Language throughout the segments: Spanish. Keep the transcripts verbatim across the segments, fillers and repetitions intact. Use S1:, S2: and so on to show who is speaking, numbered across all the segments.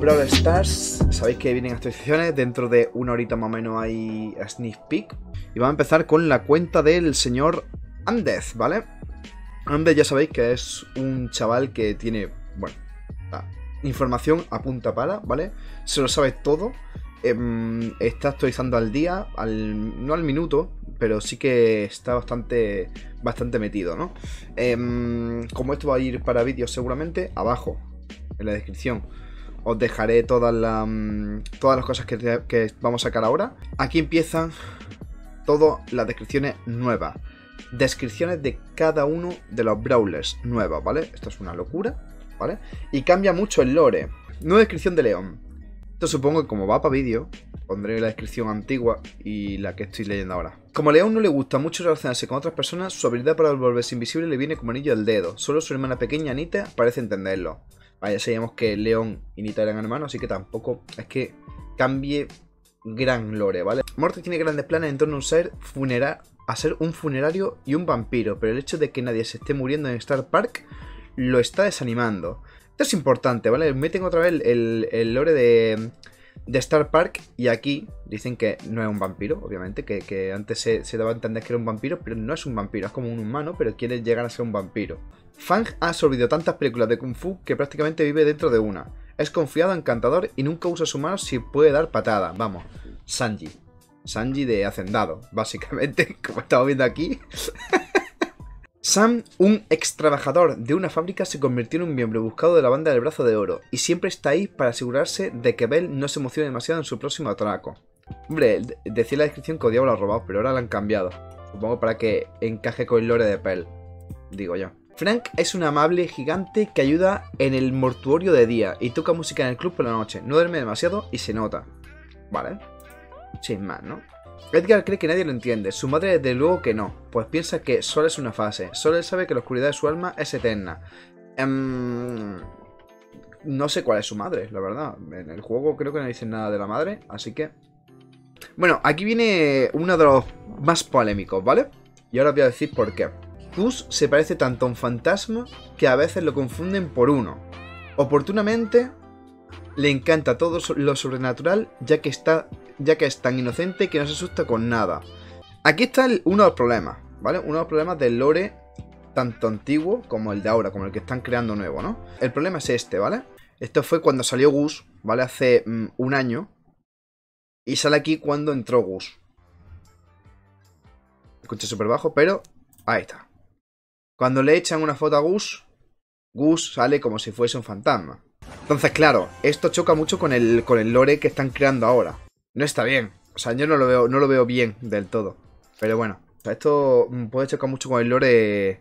S1: Brawl Stars, sabéis que vienen actualizaciones, dentro de una horita más o menos hay sneak peek. Y vamos a empezar con la cuenta del señor Andez, ¿vale? Andez ya sabéis que es un chaval que tiene, bueno, información a punta pala, ¿vale? Se lo sabe todo, eh, está actualizando al día, al, no al minuto, pero sí que está bastante, bastante metido, ¿no? Eh, como esto va a ir para vídeos seguramente, abajo, en la descripción, os dejaré todas, la, todas las cosas que, que vamos a sacar ahora. Aquí empiezan todas las descripciones nuevas. Descripciones de cada uno de los brawlers nuevas, ¿vale? Esto es una locura, ¿vale? Y cambia mucho el lore. Nueva descripción de León. Esto supongo que como va para vídeo, pondré la descripción antigua y la que estoy leyendo ahora. Como a León no le gusta mucho relacionarse con otras personas, su habilidad para volverse invisible le viene como anillo al dedo. Solo su hermana pequeña, Anita, parece entenderlo. Vaya, sabíamos que León y Nita eran hermanos, así que tampoco es que cambie gran lore, ¿vale? Morty tiene grandes planes en torno a un ser funeral, a ser un funerario y un vampiro, pero el hecho de que nadie se esté muriendo en Star Park lo está desanimando. Esto es importante, ¿vale? Meten otra vez el, el lore de, de Star Park y aquí dicen que no es un vampiro, obviamente, que, que antes se, se daba a entender que era un vampiro, pero no es un vampiro, es como un humano, pero quiere llegar a ser un vampiro. Fang ha absorbido tantas películas de Kung Fu que prácticamente vive dentro de una. Es confiado, encantador y nunca usa sus manos si puede dar patadas. Vamos, Sanji. Sanji de Hacendado, básicamente, como estamos viendo aquí. Sam, un ex trabajador de una fábrica, se convirtió en un miembro buscado de la banda del Brazo de Oro y siempre está ahí para asegurarse de que Belle no se emocione demasiado en su próximo atraco. Hombre, decía en la descripción que odiaba a los robados, pero ahora la han cambiado. Supongo para que encaje con el lore de Belle, digo yo. Frank es un amable gigante que ayuda en el mortuorio de día y toca música en el club por la noche. No duerme demasiado y se nota. Vale. Sin más, ¿no? Edgar cree que nadie lo entiende. Su madre desde luego que no, pues piensa que solo es una fase. Solo él sabe que la oscuridad de su alma es eterna. Um, no sé cuál es su madre, la verdad. En el juego creo que no dicen nada de la madre, así que... Bueno, aquí viene uno de los más polémicos, ¿vale? Y ahora os voy a decir por qué. Gus se parece tanto a un fantasma que a veces lo confunden por uno. Oportunamente le encanta todo lo sobrenatural, ya que está, ya que es tan inocente que no se asusta con nada. Aquí está el, uno de los problemas, ¿vale? Uno de los problemas del lore tanto antiguo como el de ahora, como el que están creando nuevo, ¿no? El problema es este, ¿vale? Esto fue cuando salió Gus, ¿vale? Hace mm, un año. Y sale aquí cuando entró Gus. Escuché súper bajo, pero ahí está. Cuando le echan una foto a Gus, Gus sale como si fuese un fantasma. Entonces, claro, esto choca mucho con el, con el lore que están creando ahora. No está bien. O sea, yo no lo veo, no lo veo bien del todo. Pero bueno, o sea, esto puede chocar mucho con el lore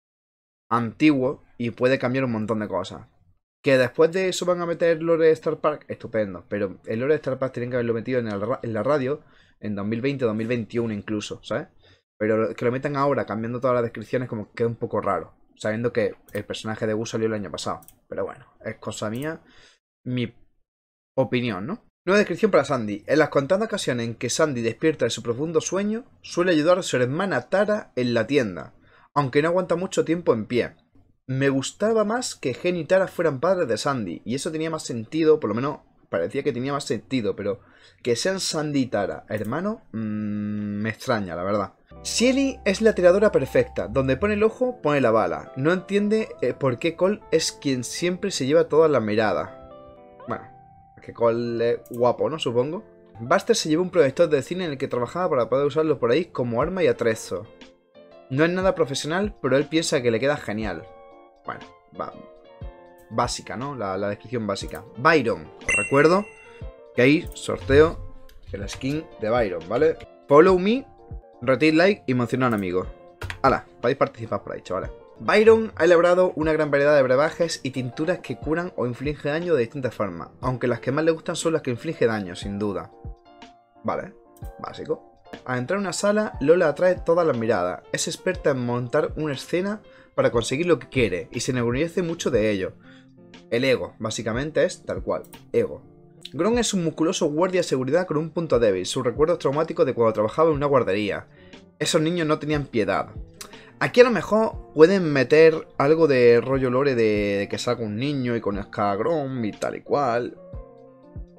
S1: antiguo y puede cambiar un montón de cosas. Que después de eso van a meter lore de Star Park, estupendo. Pero el lore de Star Park tienen que haberlo metido en, el, en la radio en dos mil veinte, dos mil veintiuno incluso, ¿sabes? Pero que lo metan ahora cambiando todas las descripciones como que queda un poco raro. Sabiendo que el personaje de Gus salió el año pasado. Pero bueno, es cosa mía, mi opinión, ¿no? Nueva descripción para Sandy. En las contadas ocasiones en que Sandy despierta de su profundo sueño, suele ayudar a su hermana Tara en la tienda, aunque no aguanta mucho tiempo en pie. Me gustaba más que Gen y Tara fueran padres de Sandy, y eso tenía más sentido, por lo menos parecía que tenía más sentido, pero que sean Sandy y Tara hermano, mmm, me extraña, la verdad. Shelly es la tiradora perfecta, donde pone el ojo, pone la bala. No entiende eh, por qué Cole es quien siempre se lleva todas las miradas. Bueno, es que Cole es guapo, ¿no? Supongo. Buster se lleva un proyector de cine en el que trabajaba para poder usarlo por ahí como arma y atrezo. No es nada profesional, pero él piensa que le queda genial. Bueno, va. Básica, ¿no? La, la descripción básica. Byron, os recuerdo que ahí sorteo el skin de Byron, ¿vale? Follow me. Retweet, like y menciona a un amigo. Hala, podéis participar por ahí, chavales. Byron ha elaborado una gran variedad de brebajes y tinturas que curan o infligen daño de distintas formas, aunque las que más le gustan son las que infligen daño, sin duda. Vale, básico. Al entrar en una sala, Lola atrae todas las miradas. Es experta en montar una escena para conseguir lo que quiere y se enorgullece mucho de ello. El ego, básicamente es tal cual, ego. Gron es un musculoso guardia de seguridad con un punto débil, sus recuerdos traumáticos de cuando trabajaba en una guardería. Esos niños no tenían piedad. Aquí a lo mejor pueden meter algo de rollo lore de, de que salga un niño y conozca a Grom y tal y cual.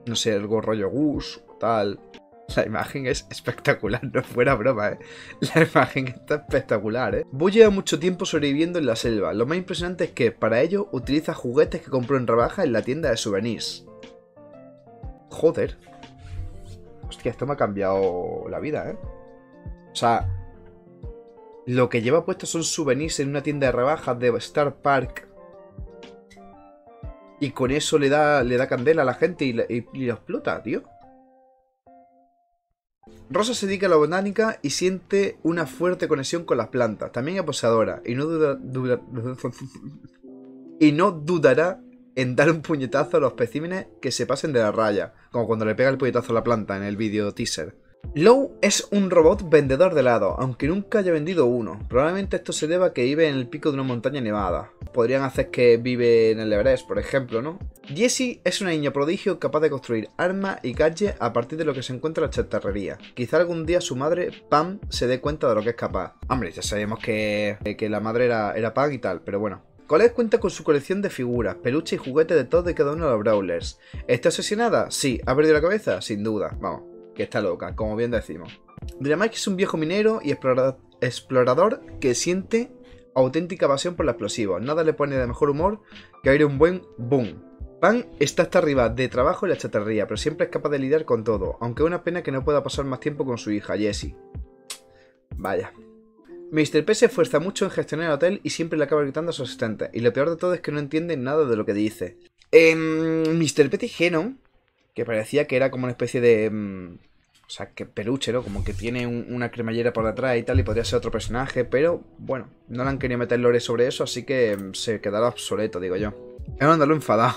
S1: no sé, algo rollo Gus, tal. La imagen es espectacular, no fuera broma, ¿eh? La imagen está espectacular, ¿eh? Boo lleva mucho tiempo sobreviviendo en la selva. Lo más impresionante es que, para ello, utiliza juguetes que compró en rebaja en la tienda de souvenirs. Joder. Hostia, esto me ha cambiado la vida, ¿eh? O sea, lo que lleva puesto son souvenirs en una tienda de rebajas de Star Park. Y con eso le da, le da candela a la gente y, y, y lo explota, tío. Rosa se dedica a la botánica y siente una fuerte conexión con las plantas. También es poseedora y no duda, duda, y no dudará en dar un puñetazo a los especímenes que se pasen de la raya, como cuando le pega el puñetazo a la planta en el vídeo teaser. Lou es un robot vendedor de helado, aunque nunca haya vendido uno. Probablemente esto se deba a que vive en el pico de una montaña nevada. Podrían hacer que vive en el Everest, por ejemplo, ¿no? Jessie es una niña prodigio capaz de construir armas y gadgets a partir de lo que se encuentra en la chatarrería. Quizá algún día su madre, Pam, se dé cuenta de lo que es capaz. Hombre, ya sabemos que, que la madre era, era Pam y tal, pero bueno. Colette cuenta con su colección de figuras, peluches y juguetes de todos y cada uno de los Brawlers. ¿Está obsesionada? Sí. ¿Ha perdido la cabeza? Sin duda. Vamos, que está loca, como bien decimos. Dynamite es un viejo minero y explorador, explorador que siente auténtica pasión por los explosivos. Nada le pone de mejor humor que oír un buen boom. Pam está hasta arriba de trabajo en la chatarrería, pero siempre es capaz de lidiar con todo, aunque es una pena que no pueda pasar más tiempo con su hija, Jessie. Vaya. mister P se esfuerza mucho en gestionar el hotel y siempre le acaba gritando a su asistente, y lo peor de todo es que no entiende nada de lo que dice. Eh, mister P dijeron que parecía que era como una especie de... Um, o sea, que peluche, ¿no? Como que tiene un, una cremallera por detrás y tal, y podría ser otro personaje, pero bueno, no le han querido meter lore sobre eso, así que um, se quedará obsoleto, digo yo. Es un andaluz enfadado.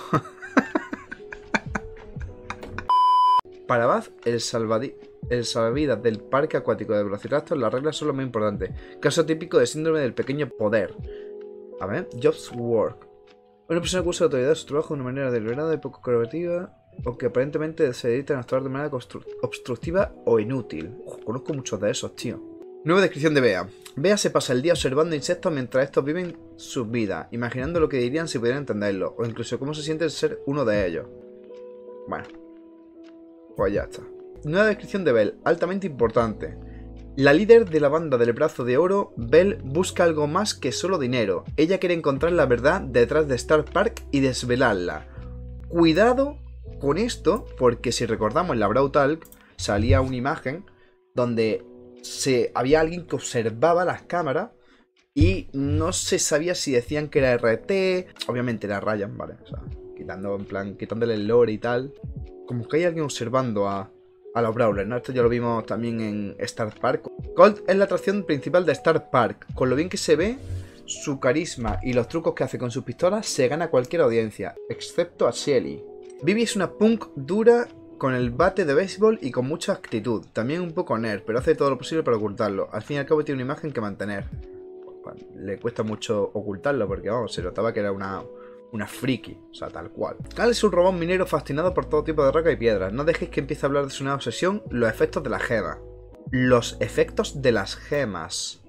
S1: Para Baz, el salvadí... el salvavidas del parque acuático de Velociraptor, las reglas son lo más importante. Caso típico de síndrome del pequeño poder. A ver, Jobs Work. Una persona que usa la autoridad de su trabajo de una manera deliberada y poco cooperativa, o que aparentemente se dedica a actuar de manera obstructiva o inútil. Uf, conozco muchos de esos, tío. Nueva descripción de Bea. Bea se pasa el día observando insectos mientras estos viven sus vidas, imaginando lo que dirían si pudieran entenderlo, o incluso cómo se siente el ser uno de ellos. Bueno, pues ya está. Nueva descripción de Belle, altamente importante. La líder de la banda del brazo de oro, Belle, busca algo más que solo dinero. Ella quiere encontrar la verdad detrás de Star Park y desvelarla. Cuidado con esto, porque si recordamos en la Brawl Talk salía una imagen donde se, había alguien que observaba las cámaras y no se sabía si decían que era R T. Obviamente era Ryan, ¿vale? O sea, quitando, en plan, quitándole el lore y tal. Como que hay alguien observando a... a los Brawlers, ¿no? Esto ya lo vimos también en Star Park. Colt es la atracción principal de Star Park. Con lo bien que se ve, su carisma y los trucos que hace con sus pistolas se gana a cualquier audiencia, excepto a Shelly. Bibi es una punk dura con el bate de béisbol y con mucha actitud. También un poco nerd, pero hace todo lo posible para ocultarlo. Al fin y al cabo tiene una imagen que mantener. Pues, le cuesta mucho ocultarlo porque, vamos, se notaba que era una... una friki, o sea, tal cual. Cal es un robot minero fascinado por todo tipo de roca y piedras. No dejéis que empiece a hablar de su nueva obsesión, los efectos de la gema. Los efectos de las gemas.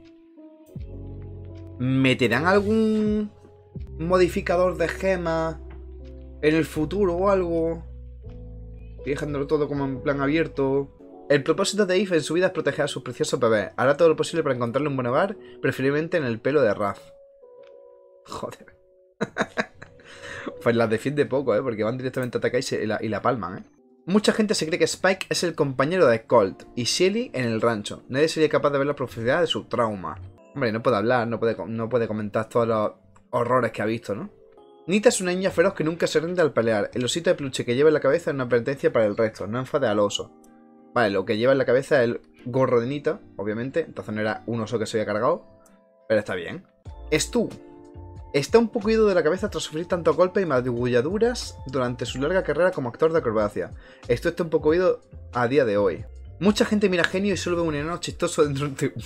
S1: ¿Meterán algún modificador de gema en el futuro o algo? Dejándolo todo como en plan abierto. El propósito de Eve en su vida es proteger a sus preciosos bebés. Hará todo lo posible para encontrarle un buen hogar, preferiblemente en el pelo de Raph. Joder. Pues las defiende poco, ¿eh? Porque van directamente a atacar y, se, y, la, y la palman, ¿eh? Mucha gente se cree que Spike es el compañero de Colt y Shelly en el rancho. Nadie sería capaz de ver la profundidad de su trauma. Hombre, no puede hablar, no puede, no puede comentar todos los horrores que ha visto, ¿no? Nita es una niña feroz que nunca se rinde al pelear. El osito de peluche que lleva en la cabeza es una advertencia para el resto. No enfade al oso. Vale, lo que lleva en la cabeza es el gorro de Nita, obviamente. Entonces no era un oso que se había cargado. Pero está bien. Stu está un poco ido de la cabeza tras sufrir tanto golpes y magulladuras durante su larga carrera como actor de acrobacia. Esto está un poco ido a día de hoy. Mucha gente mira genio y solo ve un enano chistoso dentro de un...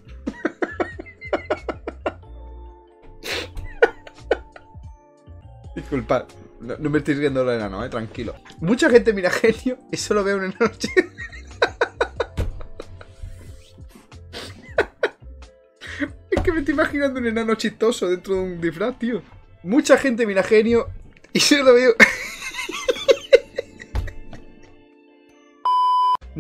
S1: Disculpad, no, no me estoy riendo del enano, eh, tranquilo. Mucha gente mira genio y solo ve un enano chistoso. Es que me estoy imaginando un enano chistoso dentro de un disfraz, tío. Mucha gente mira genio y solo veo...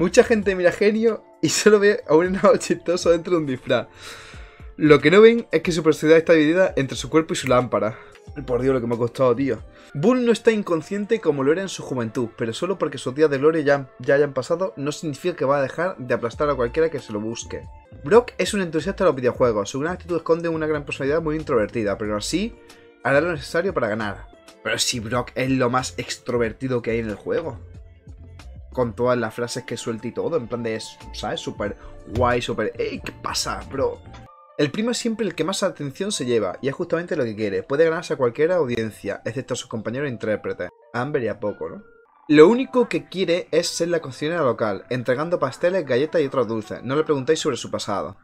S1: Mucha gente mira genio y solo ve a un enano chistoso dentro de un disfraz. Lo que no ven es que su personalidad está dividida entre su cuerpo y su lámpara. Por Dios, lo que me ha costado, tío. Bull no está inconsciente como lo era en su juventud, pero solo porque sus días de gloria ya, ya hayan pasado no significa que va a dejar de aplastar a cualquiera que se lo busque. Brock es un entusiasta de los videojuegos. Su gran actitud esconde una gran personalidad muy introvertida, pero así hará lo necesario para ganar. Pero si Brock es lo más extrovertido que hay en el juego. Con todas las frases que suelta y todo, en plan de, ¿sabes? Súper guay, súper... ¡Ey! ¿Qué pasa, bro? El primo es siempre el que más atención se lleva, y es justamente lo que quiere. Puede ganarse a cualquier audiencia, excepto a sus compañeros intérpretes. A Amber y a Poco, ¿no? Lo único que quiere es ser la cocinera local, entregando pasteles, galletas y otros dulces. No le preguntéis sobre su pasado.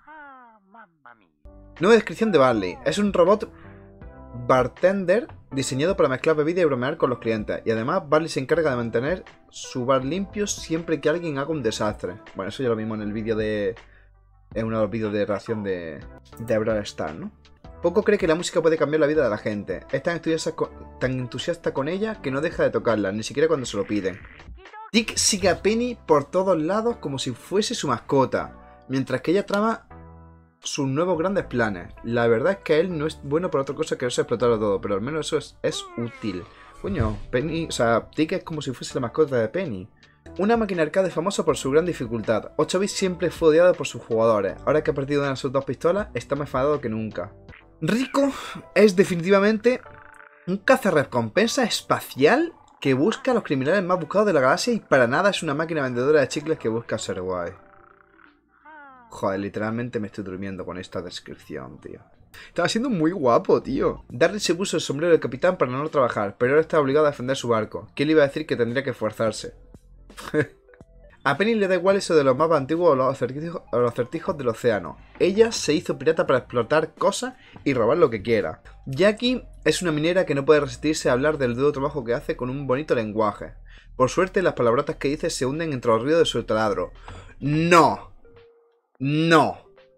S1: Nueva descripción de Barley. Es un robot bartender diseñado para mezclar bebida y bromear con los clientes. Y además, Barley se encarga de mantener su bar limpio siempre que alguien haga un desastre. Bueno, eso ya lo vimos en el vídeo de... En uno de los vídeos de reacción de, de Brawl Stars, ¿no? Poco cree que la música puede cambiar la vida de la gente. Es tan entusiasta, con, tan entusiasta con ella que no deja de tocarla, ni siquiera cuando se lo piden. Dick sigue a Penny por todos lados como si fuese su mascota, mientras que ella trama sus nuevos grandes planes. La verdad es que él no es bueno por otra cosa que no se explotarlo todo, pero al menos eso es, es útil. Coño, Penny, o sea, Dick es como si fuese la mascota de Penny. Una máquina arcade famosa por su gran dificultad. ocho bits siempre fue odiado por sus jugadores. Ahora que ha perdido una de sus dos pistolas, está más enfadado que nunca. Rico es definitivamente un cazarrecompensa espacial que busca a los criminales más buscados de la galaxia y para nada es una máquina vendedora de chicles que busca ser guay. Joder, literalmente me estoy durmiendo con esta descripción, tío. Estaba siendo muy guapo, tío. Darryl se puso el sombrero de capitán para no trabajar, pero ahora está obligado a defender su barco. ¿Quién le iba a decir que tendría que esforzarse? A Penny le da igual eso de los mapas antiguos o los acertijos, o los acertijos del océano. Ella se hizo pirata para explotar cosas y robar lo que quiera. Jackie es una minera que no puede resistirse a hablar del duro trabajo que hace con un bonito lenguaje. Por suerte, las palabrotas que dice se hunden entre los ríos de su taladro. ¡No! ¡No!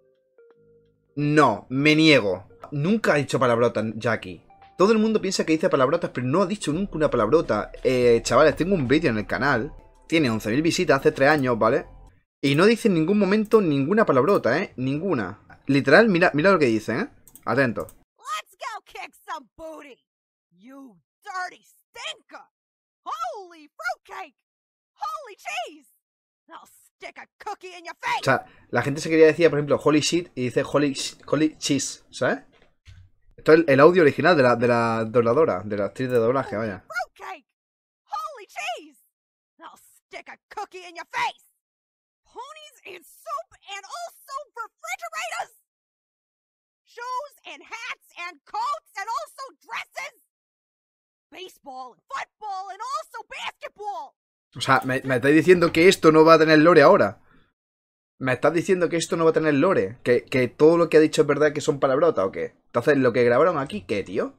S1: ¡No! ¡Me niego! Nunca ha dicho palabrotas, Jackie. Todo el mundo piensa que dice palabrotas, pero no ha dicho nunca una palabrota. Eh, chavales, tengo un vídeo en el canal. Tiene once mil visitas hace tres años, ¿vale? Y no dice en ningún momento ninguna palabrota, ¿eh? Ninguna. Literal, mira, mira lo que dice, ¿eh? Atento.
S2: Let's go kick some booty, you dirty stinker! Holy fruitcake! Holy cheese! I'll stick a cookie in your face!
S1: O sea, la gente se quería decir, por ejemplo, holy shit y dice holy, holy cheese, ¿sabes? Esto es el, el audio original de la, de la dobladora, de la actriz de doblaje, vaya.
S2: Fruitcake! Holy cheese! I'll stick a cookie in your face! Ponies and soup and also refrigerators! Shoes and hats and coats and also dresses! Baseball and football and also basketball!
S1: O sea, me, me estáis diciendo que esto no va a tener lore ahora. Me estás diciendo que esto no va a tener lore. Que, que todo lo que ha dicho es verdad que son palabrotas o qué. Entonces, lo que grabaron aquí, ¿qué, tío?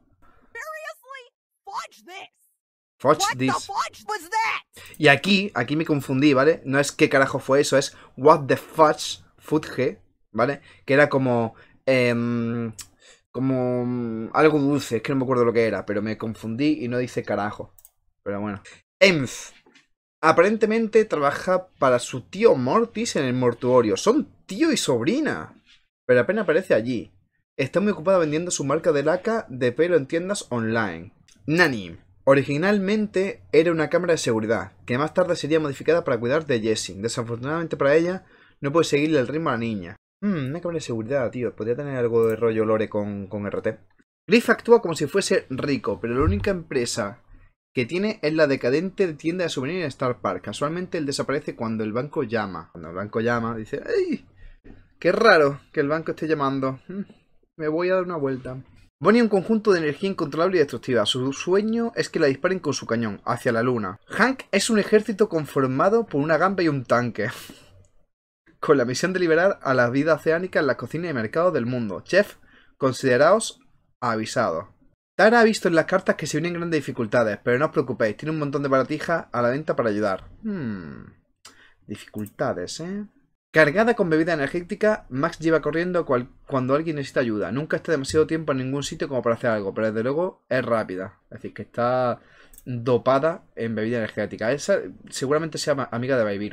S2: Fudge this.
S1: Fudge
S2: What
S1: this.
S2: the fudge was that?
S1: Y aquí, aquí me confundí, ¿vale? No es qué carajo fue eso, es what the fudge, fudge, ¿vale? Que era como... Eh, como algo dulce, es que no me acuerdo lo que era, pero me confundí y no dice carajo. Pero bueno. Emz. Aparentemente trabaja para su tío Mortis en el mortuorio. Son tío y sobrina. Pero apenas aparece allí. Está muy ocupada vendiendo su marca de laca de pelo en tiendas online. Nani. Originalmente era una cámara de seguridad, que más tarde sería modificada para cuidar de Jessie. Desafortunadamente para ella, no puede seguirle el ritmo a la niña. Hmm, una cámara de seguridad, tío. Podría tener algo de rollo lore con, con R T. Griff actúa como si fuese rico, pero la única empresa que tiene es la decadente tienda de souvenirs en Star Park. Casualmente él desaparece cuando el banco llama. Cuando el banco llama, dice, ¡ay! ¡Qué raro que el banco esté llamando! Me voy a dar una vuelta. Bonnie es un conjunto de energía incontrolable y destructiva. Su sueño es que la disparen con su cañón, hacia la luna. Hank es un ejército conformado por una gamba y un tanque. Con la misión de liberar a la vida oceánica en las cocinas y mercados del mundo. Chef, consideraos avisados. Tara ha visto en las cartas que se vienen grandes dificultades, pero no os preocupéis, tiene un montón de baratijas a la venta para ayudar. Hmm. Dificultades, ¿eh? Cargada con bebida energética, Max lleva corriendo cual cuando alguien necesita ayuda. Nunca está demasiado tiempo en ningún sitio como para hacer algo, pero desde luego es rápida. Es decir, que está dopada en bebida energética. Esa seguramente sea amiga de Virus.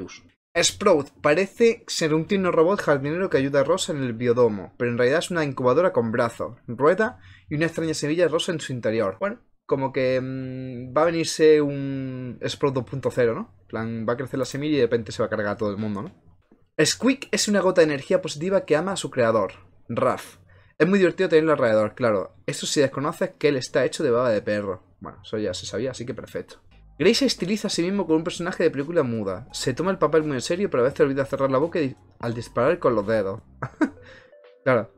S1: Sprout parece ser un tierno robot jardinero que ayuda a Rosa en el biodomo, pero en realidad es una incubadora con brazos, rueda y una extraña semilla rosa en su interior. Bueno, como que mmm, va a venirse un Sprout dos punto cero, ¿no? En plan, va a crecer la semilla y de repente se va a cargar a todo el mundo, ¿no? Squeak es una gota de energía positiva que ama a su creador, Raph. Es muy divertido tenerlo alrededor, claro. Eso si desconoces que él está hecho de baba de perro. Bueno, eso ya se sabía, así que perfecto. Grace se estiliza a sí mismo con un personaje de película muda. Se toma el papel muy en serio, pero a veces olvida cerrar la boca y, al disparar con los dedos. Claro.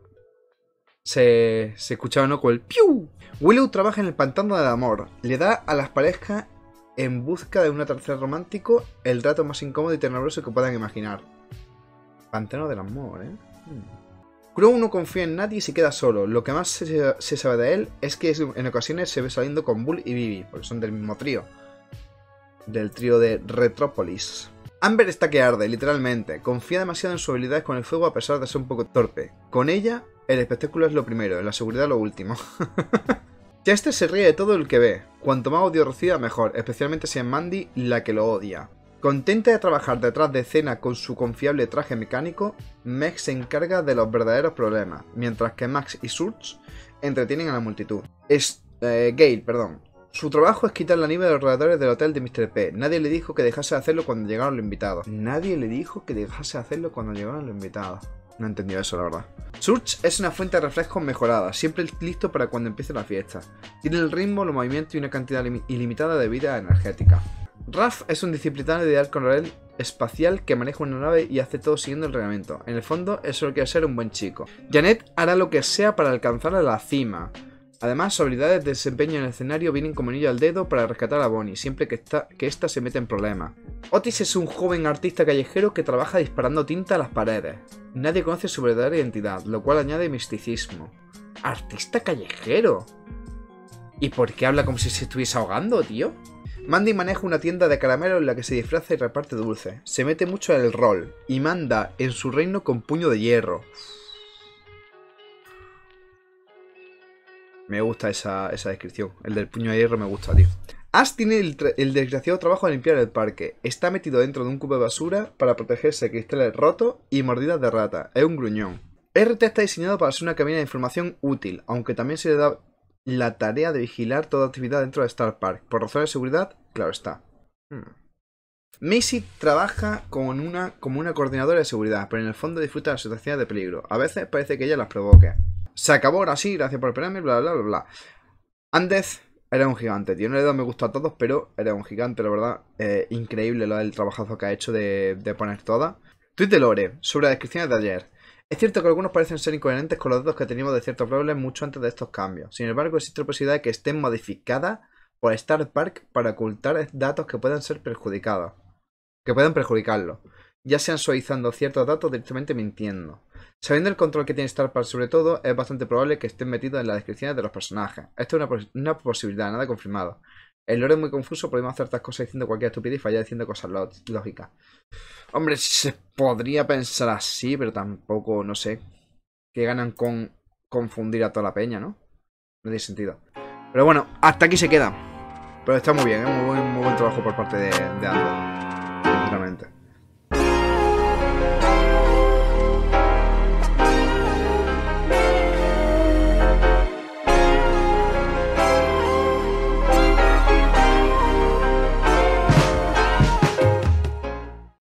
S1: Se, se escuchaba, ¿no? Con el ¡piu! Willow trabaja en el pantano del amor. Le da a las parejas en busca de un atardecer romántico el rato más incómodo y tenebroso que puedan imaginar. Pantano del amor, ¿eh? Hmm. Crow no confía en nadie y se queda solo. Lo que más se, se sabe de él es que en ocasiones se ve saliendo con Bull y Vivi, porque son del mismo trío. Del trío de Retrópolis. Amber está que arde, literalmente. Confía demasiado en sus habilidades con el fuego a pesar de ser un poco torpe. Con ella, el espectáculo es lo primero, la seguridad lo último. Chester se ríe de todo el que ve. Cuanto más odio reciba, mejor, especialmente si es Mandy la que lo odia. Contenta de trabajar detrás de escena con su confiable traje mecánico, Meg se encarga de los verdaderos problemas, mientras que Max y Surge entretienen a la multitud. Es... Eh, Gale, perdón. Su trabajo es quitar la nieve de los radiadores del hotel de mister P. Nadie le dijo que dejase de hacerlo cuando llegaron los invitados. Nadie le dijo que dejase de hacerlo cuando llegaron los invitados. No he entendido eso, la verdad. Surge es una fuente de refrescos mejorada, siempre listo para cuando empiece la fiesta. Tiene el ritmo, los movimientos y una cantidad ilimitada de vida energética. Raph es un disciplinario de alcohol espacial que maneja una nave y hace todo siguiendo el reglamento. En el fondo, él solo quiere ser un buen chico. Janet hará lo que sea para alcanzar a la cima. Además, sus habilidades de desempeño en el escenario vienen como anillo al dedo para rescatar a Bonnie, siempre que, está, que ésta se mete en problemas. Otis es un joven artista callejero que trabaja disparando tinta a las paredes. Nadie conoce su verdadera identidad, lo cual añade misticismo. ¿Artista callejero? ¿Y por qué habla como si se estuviese ahogando, tío? Mandy maneja una tienda de caramelos en la que se disfraza y reparte dulces. Se mete mucho en el rol y manda en su reino con puño de hierro. Me gusta esa, esa descripción. El del puño de hierro me gusta, tío. Ash tiene el, el desgraciado trabajo de limpiar el parque. Está metido dentro de un cubo de basura para protegerse de cristales rotos y mordidas de rata. Es un gruñón. R T está diseñado para ser una cabina de información útil, aunque también se le da la tarea de vigilar toda actividad dentro de Star Park. Por razones de seguridad, claro está. Hmm. Macy trabaja con una, como una coordinadora de seguridad, pero en el fondo disfruta de las situaciones de peligro. A veces parece que ella las provoque. Se acabó ahora sí, gracias por el premio, bla bla bla bla. Andez era un gigante, tío. No le he dado me gusta a todos, pero era un gigante, la verdad. Eh, increíble lo del trabajazo que ha hecho de, de poner todas. Tweet de Lore, sobre las descripciones de ayer. Es cierto que algunos parecen ser incoherentes con los datos que teníamos de ciertos problemas mucho antes de estos cambios. Sin embargo, existe la posibilidad de que estén modificadas por Star Park para ocultar datos que puedan ser perjudicados. Que puedan perjudicarlo. Ya sean suavizando ciertos datos o directamente mintiendo. Sabiendo el control que tiene Star Park sobre todo, es bastante probable que estén metidos en las descripciones de los personajes. Esto es una, una posibilidad, nada confirmado. El lore es muy confuso, podemos hacer estas cosas diciendo cualquier estupidez y fallar diciendo cosas lógicas. Hombre, se podría pensar así, pero tampoco, no sé. Que ganan con confundir a toda la peña, ¿no? No tiene sentido. Pero bueno, hasta aquí se queda. Pero está muy bien, ¿eh? Muy buen, muy buen trabajo por parte de, de Android. Sinceramente.